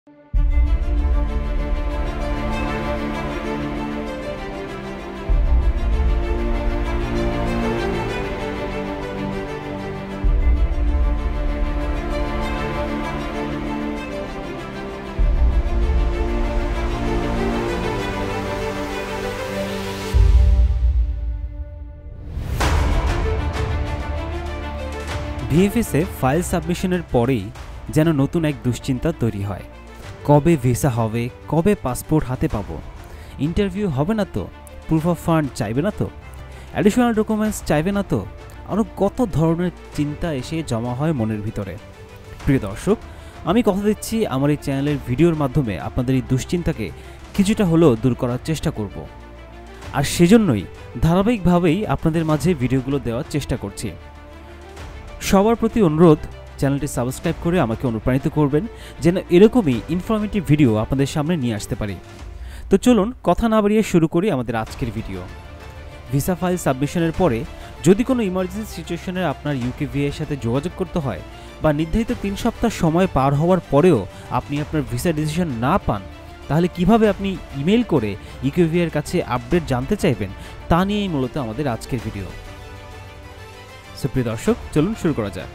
ভিএফএসে file সাবমিশনের পরেই যেন নতুন এক দুশ্চিন্তা তৈরি হয়। কবে ভিসা হবে, কবে পাসপোর্ট হাতে পাবো, ইন্টারভিউ হবে না তো, প্রুফ অফ ফান্ড চাইবে না তো, অ্যাডিশনাল ডকুমেন্টস চাইবে না তো, আরও কত ধরনের চিন্তা এসে জমা হয় মনের ভিতরে। প্রিয় দর্শক, আমি কথা দিচ্ছি আমার এই চ্যানেলের ভিডিওর মাধ্যমে আপনাদের এই দুশ্চিন্তাকে কিছুটা হলেও দূর করার চেষ্টা করব। আর সেজন্যই ধারাবাহিকভাবেই আপনাদের মাঝে ভিডিওগুলো দেওয়ার চেষ্টা করছি। সবার প্রতি অনুরোধ, চ্যানেলটি সাবস্ক্রাইব করে আমাকে অনুপ্রাণিত করবেন যেন এরকমই ইনফরমেটিভ ভিডিও আপনাদের সামনে নিয়ে আসতে পারি। তো চলুন কথা না বাড়িয়ে শুরু করি আমাদের আজকের ভিডিও। ভিসা ফাইল সাবমিশনের পরে যদি কোনো ইমার্জেন্সি সিচুয়েশনে আপনার UKVI এর সাথে যোগাযোগ করতে হয় বা নির্ধারিত 3 সপ্তাহ সময় পার হওয়ার পরেও আপনি আপনার ভিসা ডিসিশন না পান, তাহলে কিভাবে আপনি ইমেল করে UKVI এর কাছে আপডেট জানতে চাইবেন তা নিয়েই মূলত আমাদের আজকের ভিডিও। প্রিয় দর্শক, চলুন শুরু করা যাক।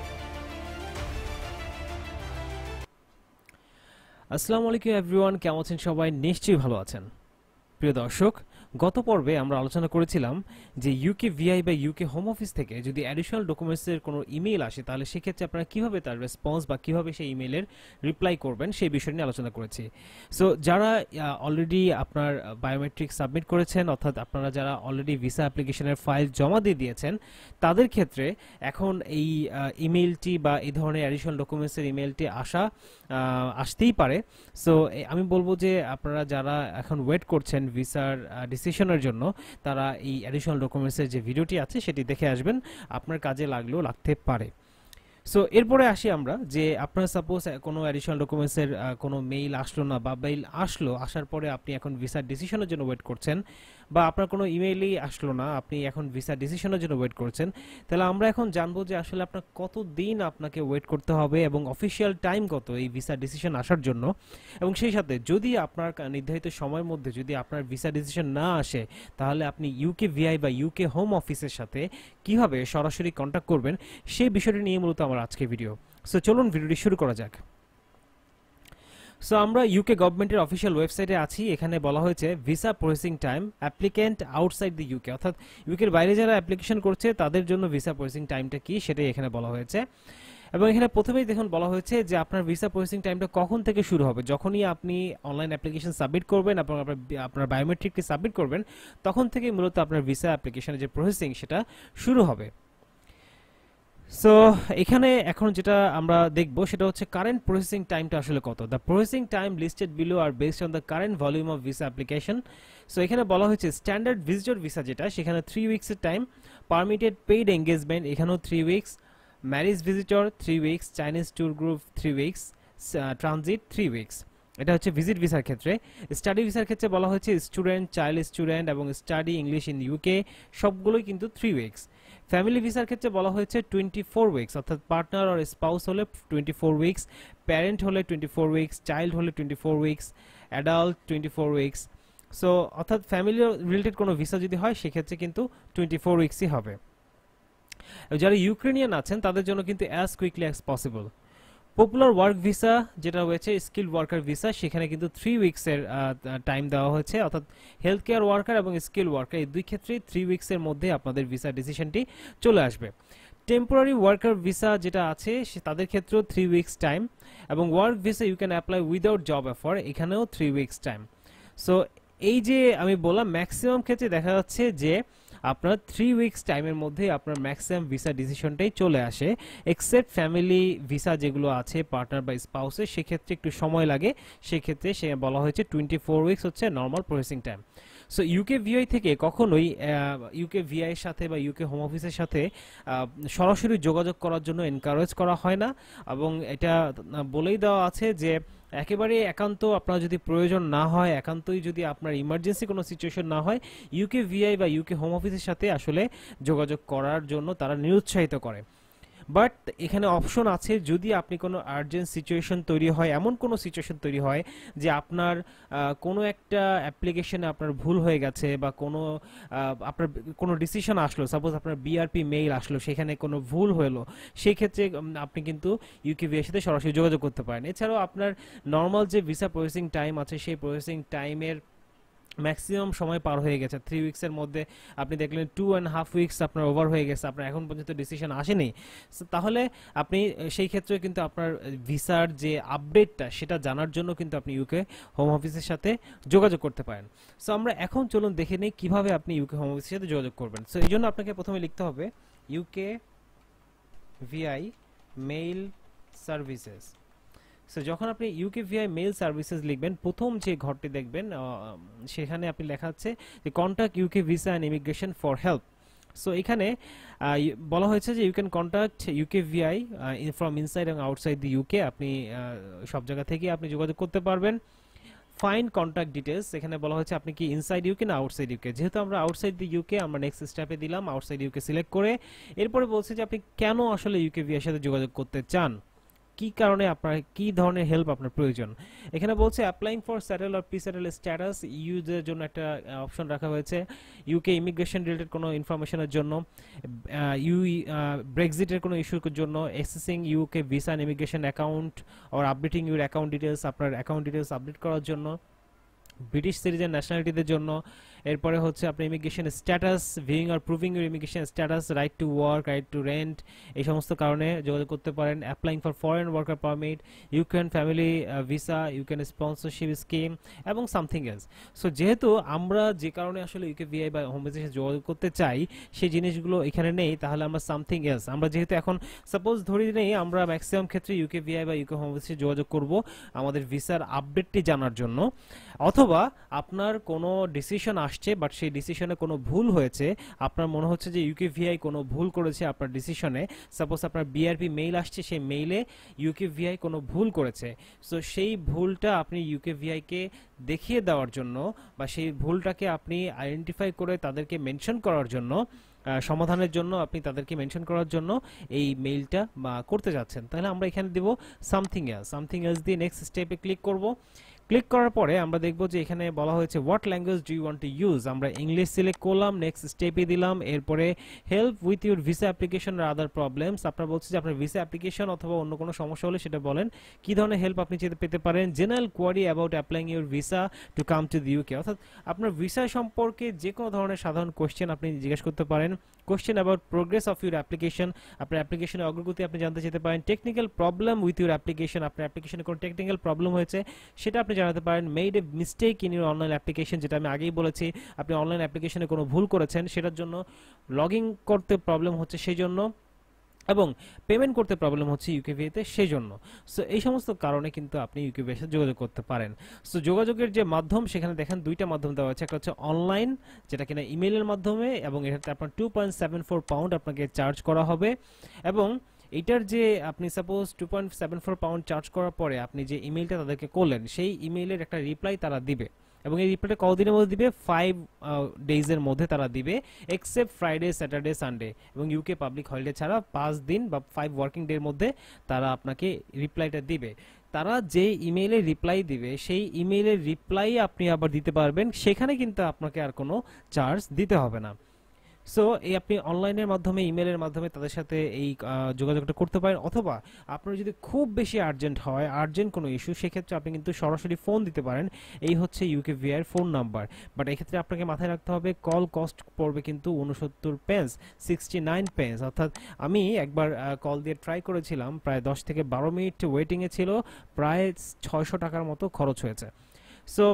আসসালামু আলাইকুম এভরিওয়ান, কেমন আছেন সবাই? নিশ্চয়ই ভালো আছেন। প্রিয় দর্শক, গত পর্বে আমরা আলোচনা করেছিলাম যে UKVI বা UK হোম অফিস থেকে যদি অ্যাডিশনাল ডকুমেন্টসের কোনো ইমেল আসে তাহলে সেক্ষেত্রে আপনারা কীভাবে তার রেসপন্স বা কীভাবে সেই ইমেলের রিপ্লাই করবেন সেই বিষয় নিয়ে আলোচনা করেছি। সো যারা অলরেডি আপনার বায়োমেট্রিক সাবমিট করেছেন, অর্থাৎ আপনারা যারা অলরেডি ভিসা অ্যাপ্লিকেশনের ফাইল জমা দিয়ে দিয়েছেন, তাদের ক্ষেত্রে এখন এই ইমেলটি বা এই ধরনের অ্যাডিশনাল ডকুমেন্টসের ইমেলটি আসতেই পারে। সো আমি বলবো যে আপনারা যারা এখন ওয়েট করছেন ভিসার ডিসিশনের জন্য, তারা এই অ্যাডিশনাল ডকুমেন্টসের যে ভিডিওটি আছে সেটি দেখে আসবেন, আপনার কাজে লাগলেও লাগতে পারে। সো এরপরে আসি আমরা যে আপনার সাপোজ কোনো অ্যাডিশনাল ডকুমেন্টসের কোনো মেইল আসলো না বা মেইল আসলো, আসার পরে আপনি এখন ভিসার ডিসিশনের জন্য ওয়েট করছেন, বা আপনার কোনো ইমেইলই আসলো না, আপনি এখন ভিসা ডিসিশনের জন্য ওয়েট করছেন, তাহলে আমরা এখন জানবো যে আসলে আপনার কত দিন আপনাকে ওয়েট করতে হবে এবং অফিসিয়াল টাইম কত এই ভিসা ডিসিশন আসার জন্য। এবং সেই সাথে যদি আপনার নির্ধারিত সময়ের মধ্যে যদি আপনার ভিসা ডিসিশন না আসে, তাহলে আপনি UKVI বা UK হোম অফিসের সাথে কিভাবে সরাসরি কন্ট্যাক্ট করবেন সেই বিষয়টি নিয়ে মূলত আমার আজকের ভিডিও। সো চলুন ভিডিওটি শুরু করা যাক। সো আমরা UK গভর্নমেন্টের অফিসিয়াল ওয়েবসাইটে আছি। এখানে বলা হয়েছে visa processing time applicant outside the UK, অর্থাৎ ইউকের বাইরে যারা অ্যাপ্লিকেশন করছে তাদের জন্য ভিসা প্রসেসিং টাইমটা কি সেটাই এখানে বলা হয়েছে। এবং এখানে প্রথমেই দেখুন বলা হয়েছে যে আপনার ভিসা প্রসেসিং টাইমটা কখন থেকে শুরু হবে। যখনই আপনি অনলাইন অ্যাপ্লিকেশন সাবমিট করবেন, আপনার বায়োমেট্রিকটি সাবমিট করবেন, তখন থেকেই মূলত আপনার ভিসা অ্যাপ্লিকেশনের যে প্রসেসিং সেটা শুরু হবে। সো এখানে এখন যেটা আমরা দেখব সেটা হচ্ছে কারেন্ট প্রসেসিং টাইমটা আসলে কত। The processing time listed below are based on the current volume of visa application. So এখানে বলা হয়েছে স্ট্যান্ডার্ড ভিজিটর ভিসা যেটা, সেখানে 3 উইকসের টাইম, পারমিটেড পেইড এঙ্গেজমেন্ট এখানেও 3 weeks, marriage visitor 3 weeks, Chinese tour group 3 weeks, transit 3 weeks. এটা হচ্ছে visit ভিসার ক্ষেত্রে। স্টাডি ভিসার ক্ষেত্রে বলা হয়েছে স্টুডেন্ট, চাইল্ড স্টুডেন্ট এবং স্টাডি ইংলিশ ইন UK সবগুলোই কিন্তু 3 উইকস। ফ্যামিলি ভিসার ক্ষেত্রে বলা হয়েছে 24 উইকস, অর্থাৎ পার্টনার আর স্পাউস হলে 24 উইকস, প্যারেন্ট হলে 24 উইকস, চাইল্ড হলে 24 উইকস, অ্যাডাল্ট 24 উইকস। সো অর্থাৎ ফ্যামিলি রিলেটেড কোনো ভিসা যদি হয় সেক্ষেত্রে কিন্তু 24 উইকসই হবে। যারা ইউক্রেনিয়ান আছেন তাদের জন্য কিন্তু as quickly as possible. Popular work visa যেটা রয়েছে স্কিল্ড ওয়ার্কার ভিসা, সেখানে কিন্তু 3 উইকসের টাইম দেওয়া হয়েছে, অর্থাৎ হেলথ কেয়ার ওয়ার্কার এবং স্কিল ওয়ার্কার এই দুই ক্ষেত্রেই 3 উইকসের মধ্যে আপনাদের ভিসা ডিসিশনটি চলে আসবে। টেম্পোরারি ওয়ার্কার ভিসা যেটা আছে তাদের ক্ষেত্রেও 3 উইকস টাইম, এবং work visa you can apply without job offer, এখানেও 3 উইকস টাইম। সো এই যে আমি বললাম ম্যাক্সিমাম ক্ষেত্রে দেখা যাচ্ছে যে আপনার 3 উইকস টাইমের মধ্যে আপনার ম্যাক্সিমাম ভিসা ডিসিশনটাই চলে আসে, এক্সেপ্ট ফ্যামিলি ভিসা যেগুলো আছে পার্টনার বা স্পাউসের, সেক্ষেত্রে একটু সময় লাগে, সেক্ষেত্রে সে বলা হয়েছে 24 উইকস হচ্ছে normal processing time. So UKVI থেকে কখনোই UKVI এর সাথে বা UK হোম অফিসের সাথে সরাসরি যোগাযোগ করার জন্য এনকারেজ করা হয় না, এবং এটা বলেই দেওয়া আছে যে একেবারে একান্ত আপনার যদি প্রয়োজন না হয়, একান্তই যদি আপনার ইমার্জেন্সি কোনো সিচুয়েশন না হয়, UKVI বা UK হোম অফিসের সাথে আসলে যোগাযোগ করার জন্য তারা নিরুৎসাহিত করে। বাট এখানে অপশন আছে যদি আপনি কোনো আর্জেন্ট সিচুয়েশন তৈরি হয়, এমন কোনো সিচুয়েশন তৈরি হয় যে আপনার কোনো একটা অ্যাপ্লিকেশনে আপনার ভুল হয়ে গেছে বা কোনো আপনার কোনো ডিসিশন আসলো, সাপোজ আপনার বিআরপি মেইল আসলো, সেখানে কোনো ভুল হলো, সেই ক্ষেত্রে আপনি কিন্তু ইউকেভিআই এর সাথে সরাসরি যোগাযোগ করতে পারেন। এছাড়াও আপনার নর্মাল যে ভিসা প্রসেসিং টাইম আছে সেই প্রসেসিং টাইমের ম্যাক্সিমাম সময় পার হয়ে গেছে, 3 উইক্সের মধ্যে আপনি দেখলেন 2.5 উইক্স আপনার ওভার হয়ে গেছে, আপনার এখন পর্যন্ত ডিসিশন আসেনি, তাহলে আপনি সেই ক্ষেত্রে কিন্তু আপনার ভিসার যে আপডেটটা সেটা জানার জন্য কিন্তু আপনি ইউকে হোম অফিসের সাথে যোগাযোগ করতে পারেন। সো আমরা এখন চলুন দেখে নিই কিভাবে আপনি ইউকে হোম অফিসের সাথে যোগাযোগ করবেন। সো এই জন্য আপনাকে প্রথমে লিখতে হবে UKVI মেইল সার্ভিসেস। সো যখন আপনি UKVI মেইল সার্ভিসেস লিখবেন, প্রথম যে ঘরটি দেখবেন সেখানে আপনি লেখা আছে যে contact UK visa and immigration for help. So এখানে বলা হয়েছে যে you can contact UKVI from inside এবং আউটসাইড দি ইউকে, আপনি সব জায়গা থেকে আপনি যোগাযোগ করতে পারবেন। ফাইন কন্ট্যাক্ট ডিটেলস, এখানে বলা হয়েছে আপনি কি ইনসাইড ইউকে না আউটসাইড ইউকে, যেহেতু আমরা আউটসাইড দি ইউকে আমরা নেক্সট স্টেপে দিলাম আউটসাইড ইউকে সিলেক্ট করে। এরপরে বলছে যে আপনি কেন আসলে UKVI এর সাথে যোগাযোগ করতে চান, কি কারণে আপনার কি ধরনের হেল্প আপনার প্রয়োজন। এখানে বলছে applying for settle or pre settle status, ইউজের জন্য একটা অপশন রাখা হয়েছে, ইউকে ইমিগ্রেশন রিলেটেড কোনো ইনফরমেশনের জন্য, ব্রেক্সিটের কোনো ইস্যুর জন্য, accessing UK visa and immigration account or updating your account details, আপনার অ্যাকাউন্ট ডিটেলস আপডেট করার জন্য, ব্রিটিশ সিটিজেন ন্যাশনালিটিদের জন্য, এরপরে হচ্ছে আপনার immigration status, viewing or proving your immigration status, right to work, right to rent, এই সমস্ত কারণে যোগাযোগ করতে পারেন। Applying for foreign worker permit, Ukraine family visa, Ukraine sponsorship scheme এবং সামথিং এলস। সো যেহেতু আমরা যে কারণে আসলে UKVI বা হোম অফিসে যোগাযোগ করতে চাই সেই জিনিসগুলো এখানে নেই, তাহলে আমরা সামথিং এলস, আমরা যেহেতু এখন সাপোজ ধরি নেই আমরা ম্যাক্সিমাম ক্ষেত্রে UKVI বা ইউকে হোম অফিসে যোগাযোগ করব আমাদের ভিসার আপডেটটি জানার জন্য, অথবা আপনার কোনো ডিসিশন আসছে বাট সেই ডিসিশনে কোনো ভুল হয়েছে, আপনার মনে হচ্ছে যে UKVI কোনো ভুল করেছে আপনার ডিসিশনে, সাপোজ আপনার বিআরপি মেইল আসছে, সেই মেইলে UKVI কোনো ভুল করেছে, সো সেই ভুলটা আপনি UKVI কে দেখিয়ে দেওয়ার জন্য বা সেই ভুলটাকে আপনি আইডেন্টিফাই করে তাদেরকে মেনশন করার জন্য, সমাধানের জন্য আপনি তাদেরকে মেনশন করার জন্য এই মেইলটা করতে যাচ্ছেন, তাহলে আমরা এখানে দেব সামথিং এলস। সামথিং এলস দিয়ে নেক্সট স্টেপে ক্লিক করব। ক্লিক করার পরে আমরা দেখব যে এখানে বলা হয়েছে what language do you want to use, আমরা ইংলিশ সিলেক্ট করলাম, নেক্সট স্টেপে দিলাম। এরপরে help with your visa application or other problems, আপনার বলছে যে আপনার ভিসা অ্যাপ্লিকেশন অথবা অন্য কোনো সমস্যা হলে সেটা বলেন, কি ধরনের হেল্প আপনি পেতে পারেন। General query about applying your visa to come to the UK, অর্থাৎ আপনার ভিসা সম্পর্কে যে কোনো ধরনের সাধারণ কোয়েশ্চেন আপনি জিজ্ঞেস করতে পারেন। Question about progress of your application, আপনার অ্যাপ্লিকেশনের অগ্রগতি আপনি জানতে চাইতে পারেন। Technical problem with your application, আপনার অ্যাপ্লিকেশনে কোনো টেকনিক্যাল প্রবলেম হয়েছে সেটা আপনি জানাতে পারেন। Made a mistake in your online application, যেটা আমি আগেই বলেছি আপনি অনলাইন অ্যাপ্লিকেশনে কোনো ভুল করেছেন সেটার জন্য, লগ ইন করতে প্রবলেম হচ্ছে সেই জন্য, এবং পেমেন্ট করতে প্রবলেম হচ্ছে UKVI তে সেই জন্য। সো এই সমস্ত কারণে কিন্তু আপনি UKVI এর সাথে যোগাযোগ করতে পারেন। সো যোগাযোগের যে মাধ্যম সেখানে দেখেন দুইটা মাধ্যম দেওয়া আছে, একটা হচ্ছে অনলাইন যেটা কিনা ইমেইলের মাধ্যমে, এবং এটাতে আপনার 2.74 পাউন্ড আপনাকে চার্জ করা হবে, এবং এটার যে আপনি সাপোজ 2.74 পাউন্ড চার্জ করার পরে আপনি যে ইমেইলটা তাদেরকে করলেন সেই ইমেইলের একটা রিপ্লাই তারা দিবে, এবং এই রিপ্লাইটা কতদিনের মধ্যে দিবে, 5 ডেজের মধ্যে তারা দিবে, এক্সেপ্ট ফ্রাইডে, স্যাটারডে, সানডে, এবং ইউকে পাবলিক হলিডে ছাড়া 5 দিন বা 5 ওয়ার্কিং ডের মধ্যে তারা আপনাকে রিপ্লাইটা দিবে। তারা যে ইমেইলে রিপ্লাই দিবে সেই ইমেইলের রিপ্লাই আপনি আবার দিতে পারবেন, সেখানে কিন্তু আপনাকে আর কোনো চার্জ দিতে হবে না। সো এই আপনি অনলাইনের মাধ্যমে ইমেলের মাধ্যমে তাদের সাথে এই যোগাযোগটা করতে পারেন, অথবা আপনার যদি খুব বেশি আর্জেন্ট হয়, আর্জেন্ট কোনো ইস্যু, সেক্ষেত্রে আপনি কিন্তু সরাসরি ফোন দিতে পারেন। এই হচ্ছে UKVI এর ফোন নাম্বার, বাট এক্ষেত্রে আপনাকে মাথায় রাখতে হবে কল কস্ট পড়বে কিন্তু 69 পেন্স, 69 পেন্স, অর্থাৎ আমি একবার কল দিয়ে ট্রাই করেছিলাম, প্রায় 10 থেকে 12 মিনিট ওয়েটিংয়ে ছিল, প্রায় 600 টাকার মতো খরচ হয়েছে। সো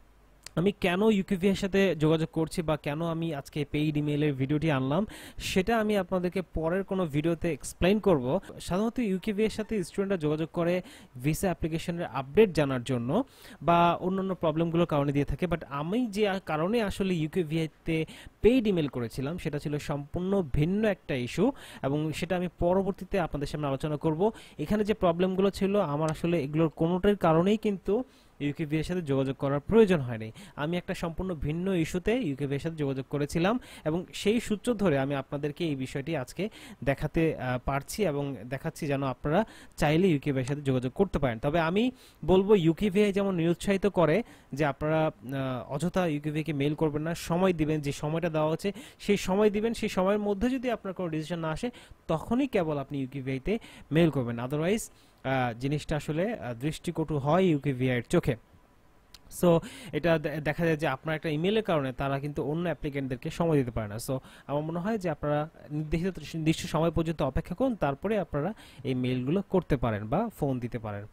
আমি কেন UKVI এর সাথে যোগাযোগ করছি বা কেন আমি আজকে পেইড ইমেইলের ভিডিওটি আনলাম সেটা আমি আপনাদেরকে পরের কোনো ভিডিওতে এক্সপ্লেইন করব। সাধারণত UKVI এর সাথে স্টুডেন্টরা যোগাযোগ করে ভিসা অ্যাপ্লিকেশনের আপডেট জানার জন্য বা অন্যান্য প্রবলেমগুলোর কারণে দিয়ে থাকে, বাট আমি যে কারণে আসলে UKVI তে পেইড ইমেল করেছিলাম সেটা ছিল সম্পূর্ণ ভিন্ন একটা ইস্যু, এবং সেটা আমি পরবর্তীতে আপনাদের সামনে আলোচনা করব। এখানে যে প্রবলেমগুলো ছিল আমার আসলে এগুলোর কোনোটার কারণেই কিন্তু ইউকেভিআই এর সাথে যোগাযোগ করার প্রয়োজন হয়নি। আমি একটা সম্পূর্ণ ভিন্ন ইস্যুতে ইউকেভিআই এর সাথে যোগাযোগ করেছিলাম এবং সেই সূত্র ধরে আমি আপনাদেরকে এই বিষয়টি আজকে দেখাতে পারছি এবং দেখাচ্ছি যেন আপনারা চাইলে ইউকেভিআই এর সাথে যোগাযোগ করতে পারেন। তবে আমি বলবো ইউকেভিআই যেমন নিরুৎসাহিত করে যে আপনারা অযথা ইউকেভিআই কে মেইল করবেন না, সময় দিবেন, যে সময়টা দেওয়া হচ্ছে সেই সময় দিবেন, সেই সময়ের মধ্যে যদি আপনার কোনো ডিসিশন না আসে তখনই কেবল আপনি ইউকেভিআই তে মেইল করবেন, আদারওয়াইজ জিনিসটা আসলে দৃষ্টিকটু হয় ইউকেভিআই এর চোখে। সো এটা দেখা যায় যে আপনার একটা ইমেলের কারণে তারা কিন্তু অন্য অ্যাপ্লিকেন্টদেরকে সময় দিতে পারে না। সো আমার মনে হয় যে আপনারা নির্দিষ্ট সময় পর্যন্ত অপেক্ষা করুন, তারপরে আপনারা এই মেইলগুলো করতে পারেন বা ফোন দিতে পারেন।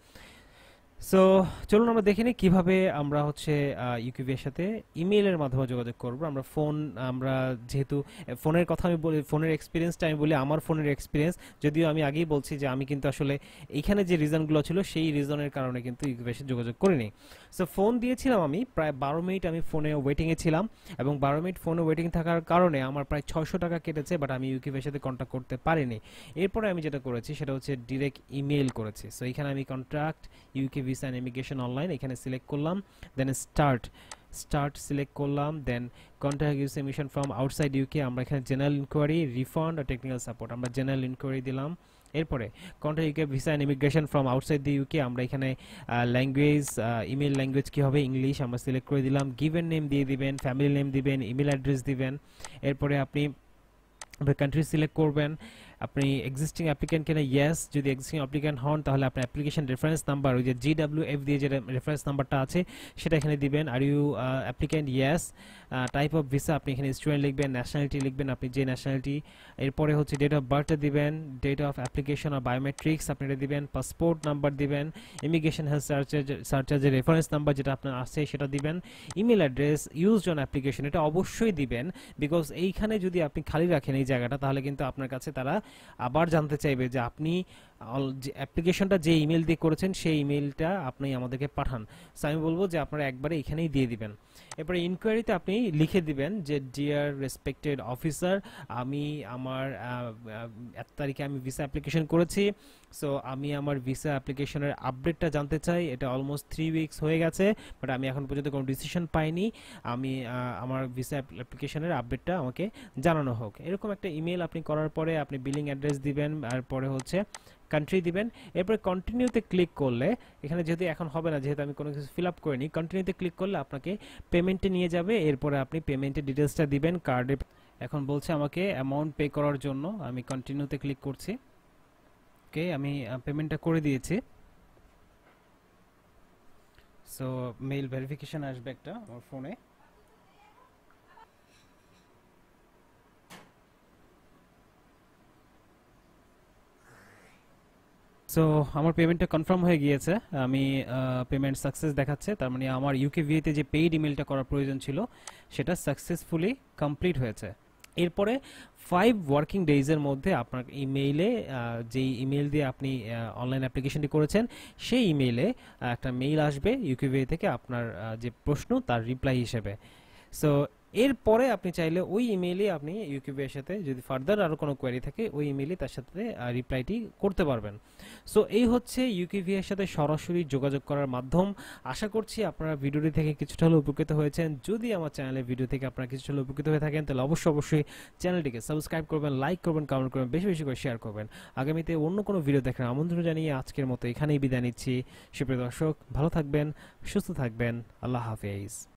সো চলুন আমরা দেখে নিই কীভাবে আমরা হচ্ছে ইউকেভিআই এর সাথে ইমেইলের মাধ্যমে যোগাযোগ করব। আমরা যেহেতু ফোনের কথা আমি বলি, ফোনের এক্সপিরিয়েন্সটা আমি বলি, আমার ফোনের এক্সপিরিয়েন্স, যদিও আমি আগেই বলছি যে আমি কিন্তু আসলে এইখানে যে রিজনগুলো ছিল সেই রিজনের কারণে কিন্তু ইউকেভিআই এর সাথে যোগাযোগ করিনি। সো ফোন দিয়েছিলাম আমি, প্রায় 12 মিনিট আমি ফোনে ওয়েটিংয়ে ছিলাম এবং 12 মিনিট ফোনে ওয়েটিং থাকার কারণে আমার প্রায় 600 টাকা কেটেছে, বাট আমি ইউকেভিআই এর সাথে কন্ট্যাক্ট করতে পারিনি। এরপরে আমি যেটা করেছি সেটা হচ্ছে ডিরেক্ট ইমেইল করেছি। সো এখানে আমি contract UK visa and immigration online এখানে সিলেক্ট করলাম, দেন স্টার্ট সিলেক্ট করলাম, then contact us mission from outside UK, আমরা এখানে general inquiry, refund or technical support, আমরা জেনারেল ইনকোয়ারি দিলাম। এরপরে contact UK visa and immigration from outside the UK, আমরা এখানে ল্যাঙ্গুয়েজ, ইমেল ল্যাঙ্গুয়েজ কী হবে, ইংলিশ আমরা সিলেক্ট করে দিলাম। গিভেন নেম দিয়ে দিবেন, ফ্যামিলি নেম দিবেন, ইমেল অ্যাড্রেস দিবেন। এরপরে আপনি কান্ট্রি সিলেক্ট করবেন, আপনি এক্সিস্টিং অ্যাপ্লিক্যান্ট কিনা, ইয়েস, যদি এক্সিস্টিং অ্যাপ্লিক্যান্ট হন তাহলে আপনার অ্যাপ্লিকেশন রেফারেন্স নাম্বার, ওই যে GWF দিয়ে যে রেফারেন্স নাম্বারটা আছে সেটা এখানে দিবেন। আর you applicant, yes. Type of visa আপনি এখানে স্টুডেন্ট লিখবেন, ন্যাশনালিটি লিখবেন আপনি যে ন্যাশনালিটি। এরপরে হচ্ছে ডেট অফ বার্থটা দিবেন, ডেট অফ অ্যাপ্লিকেশন আর বায়োমেট্রিক্স আপনি এটা দিবেন, পাসপোর্ট নাম্বার দিবেন, ইমিগ্রেশন হেলথ সার্চার্জের রেফারেন্স নাম্বার যেটা আপনার আছে সেটা দিবেন, email address used on application এটা অবশ্যই দিবেন, বিকজ এইখানে যদি আপনি খালি রাখেন এই জায়গাটা তাহলে কিন্তু আপনার কাছে তারা আবার জানতে চাইবে যে আপনি অ্যাপ্লিকেশনটা যে ইমেল দিয়ে করেছেন সেই ইমেলটা আপনি আমাদেরকে পাঠান। সো আমি বলবো যে আপনারা একবারে এখানেই দিয়ে দিবেন। এরপরে ইনকোয়ারিতে আপনি লিখে দিবেন যে ডিয়ার রেসপেক্টেড অফিসার, আমি আমার এত তারিখে আমি ভিসা অ্যাপ্লিকেশন করেছি। সো আমি আমার ভিসা অ্যাপ্লিকেশনের আপডেটটা জানতে চাই, এটা অলমোস্ট 3 উইকস হয়ে গেছে, বাট আমি এখন পর্যন্ত কোনো ডিসিশন পাইনি, আমি আমার ভিসা অ্যাপ্লিকেশনের আপডেটটা আমাকে জানানো হোক। এরকম একটা ইমেল আপনি করার পরে আপনি বিলিং অ্যাড্রেস দিবেন, আর পরে হচ্ছে কান্ট্রি দিবেন। এরপরে কন্টিনিউতে ক্লিক করলে, এখানে যেহেতু এখন হবে না যেহেতু আমি কোনো কিছু ফিল আপ করিনি, কন্টিনিউতে ক্লিক করলে আপনাকে পেমেন্টে নিয়ে যাবে। এরপরে আপনি পেমেন্টের ডিটেলসটা দিবেন কার্ডে। এখন বলছে আমাকে অ্যামাউন্ট পে করার জন্য, আমি কন্টিনিউতে ক্লিক করছি। ওকে, আমি পেমেন্টটা করে দিয়েছি। সো মেইল ভেরিফিকেশন আসবে একটা আমার ফোনে। সো আমার পেমেন্টটা কনফার্ম হয়ে গিয়েছে, আমি পেমেন্ট সাকসেস দেখাচ্ছে, তার মানে আমার ইউকেভিআইতে যে পেইড ইমেলটা করার প্রয়োজন ছিল সেটা সাকসেসফুলি কমপ্লিট হয়েছে। এরপরে 5 ওয়ার্কিং ডেজের মধ্যে আপনার ইমেইলে, যেই ইমেল দিয়ে আপনি অনলাইন অ্যাপ্লিকেশনটি করেছেন সেই ইমেইলে একটা মেইল আসবে ইউকেভিআই থেকে আপনার যে প্রশ্ন তার রিপ্লাই হিসেবে। সো এরপরে আপনি চাইলে ওই ইমেইলে আপনি ইউকেভিআই এর সাথে যদি ফার্দার আরও কোনো কোয়েরি থাকে ওই ইমেইলে তার সাথে রিপ্লাইটি করতে পারবেন। সো এই হচ্ছে ইউকেভিআই এর সাথে সরাসরি যোগাযোগ করার মাধ্যম। আশা করছি আপনারা ভিডিওটি থেকে কিছুটা হলেও উপকৃত হয়েছেন। যদি আমার চ্যানেলের ভিডিও থেকে আপনারা কিছুটা হলেও উপকৃত হয়ে থাকেন তাহলে অবশ্যই চ্যানেলটিকে সাবস্ক্রাইব করবেন, লাইক করবেন, কমেন্ট করবেন, বেশি বেশি করে শেয়ার করবেন। আগামীতে অন্য কোনো ভিডিও দেখার আমন্ত্রণ জানিয়ে আজকের মতো এখানেই বিদায় নিচ্ছি। সুপ্রিয় দর্শক, ভালো থাকবেন, সুস্থ থাকবেন, আল্লাহ হাফেজ।